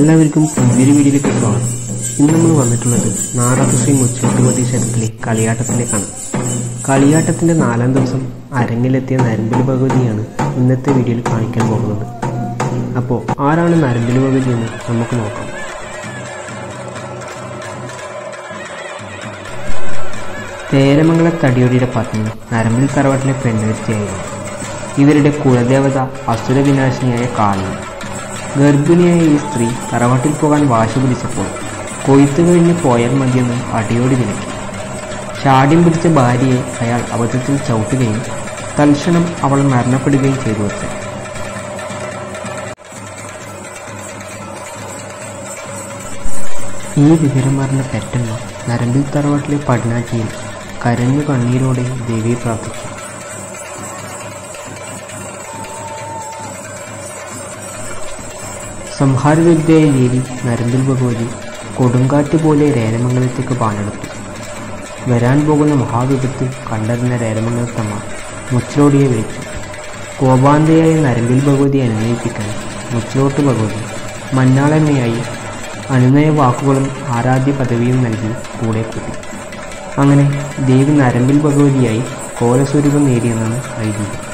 എല്ലാവർക്കും പുതിയൊരു വീഡിയോയിലേക്ക് സ്വാഗതം. ഇന്ന് നമ്മൾ വന്നിട്ടുള്ളത് നാറാത്ത് ശ്രീ മുച്ചോട്ടുപതി ക്ഷേത്രത്തിലെ കളിയാട്ടത്തിലേക്കാണ്. കളിയാട്ടത്തിൻ്റെ 4ാം ദിവസം അരങ്ങിലെത്തിയ നരമ്പിൽ ഭഗവതിയാണ് ഇന്നത്തെ വീഡിയോയിൽ കാണിക്കാൻ പോകുന്നത്. അപ്പോൾ ആരാണ് നരമ്പിൽ ഭഗവതി എന്ന് നമുക്ക് നോക്കാം. തേരമംഗല തടിയോടിയുടെ പത്നി നരമ്പിൽ തറവാട്ടിലെ പെണ്ണുവരുത്തിയായിരുന്നു. ഇവരുടെ കുലദേവത അസുര വിനാശിനിയായ കാളി. ഗർഭിണിയായ ഈ സ്ത്രീ തറവാട്ടിൽ പോകാൻ വാശി പിടിച്ചപ്പോൾ കൊയ്ത്ത് കഴിഞ്ഞ് പോയാൽ മതിയെന്ന് അടിയോടി വിലക്കി. ഷാഢ്യം പിടിച്ച ഭാര്യയെ അയാൾ അബദ്ധത്തിൽ ചവിട്ടുകയും തൽക്ഷണം അവൾ മരണപ്പെടുകയും ചെയ്തു വച്ചു. ഈ വിവരമറിഞ്ഞ പെറ്റമ്മ നരമ്പിൽ തറവാട്ടിലെ പടിനാറ്റിയിൽ കരഞ്ഞു കണ്ണീരോടെ ദേവിയെ പ്രാർത്ഥിച്ചു. സംഹാരവിദ്യയായ ദേവി നരമ്പിൽ ഭഗവതി കൊടുങ്കാറ്റ് പോലെ രേരമംഗലത്തേക്ക് പാഞ്ഞെടുത്തു. വരാൻ പോകുന്ന മഹാവിപത്ത് കണ്ടറിഞ്ഞ രേരമംഗലത്തമ്മ മുച്ചിലോടിയെ വിളിച്ചു. കോപാന്തയായ നരമ്പിൽ ഭഗവതിയെ അനുനയിപ്പിക്കാൻ മുച്ചിലോട്ട് ഭഗവതി മഞ്ഞാളമ്മയായി അനുനയ വാക്കുകളും ആരാധ്യ പദവിയും നൽകി കൂടെ കൂട്ടി. അങ്ങനെ ദേവി നരമ്പിൽ ഭഗവതിയായി കോലസ്വരൂപം നേടിയെന്നാണ് ഐതിഹ്യം.